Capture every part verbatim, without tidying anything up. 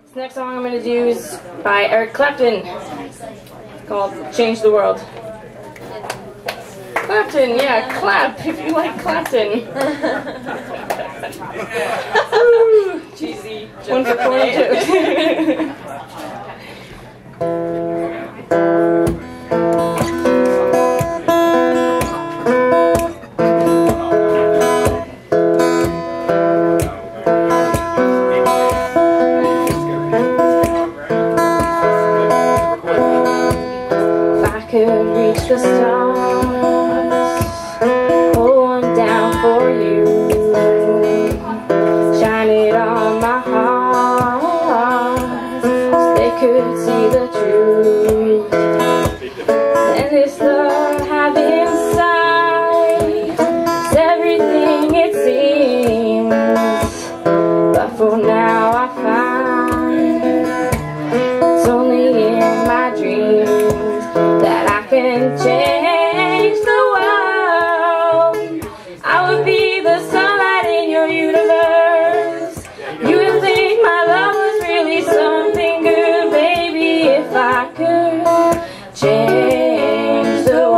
This next song I'm going to do is by Eric Clapton. It's called Change the World. Clapton, yeah, clap if you like Clapton. Ooh, cheesy. One for twenty-two. Could reach the stars, pull one down for you, shine it on my heart, so they could see the truth. And this love I have inside is everything it seems, but for now I find it's only in my dreams that I can change the world. I would be the sunlight in your universe. You would think my love was really something good, baby, if I could change the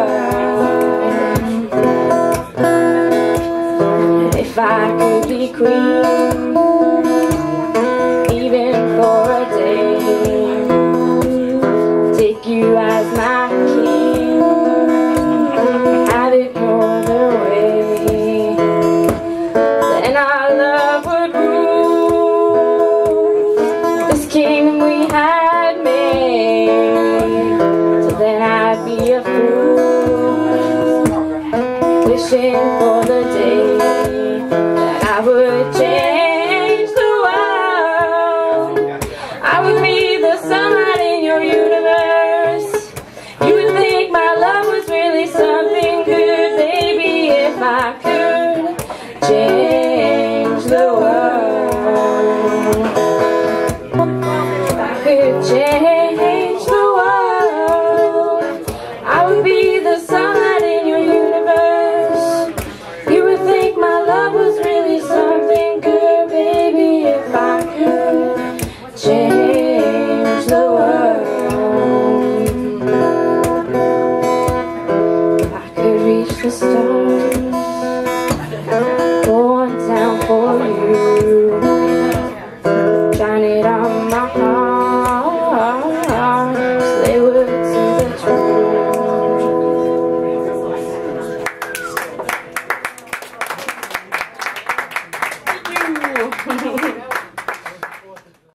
world. If I could be queen, even for a day, take you as my king, have it all the way, then our love would rule this kingdom we had made. So then I'd be a fool, wishing for the day that I would change the world. I would be the sunlight in your universe. You would think my love was really something good, baby, if I could change the world. If I could change the world, I would be the sunlight in your universe. You would think my love was really something good, baby, if I could change the world. The stars, go on down for you, shine it on my heart.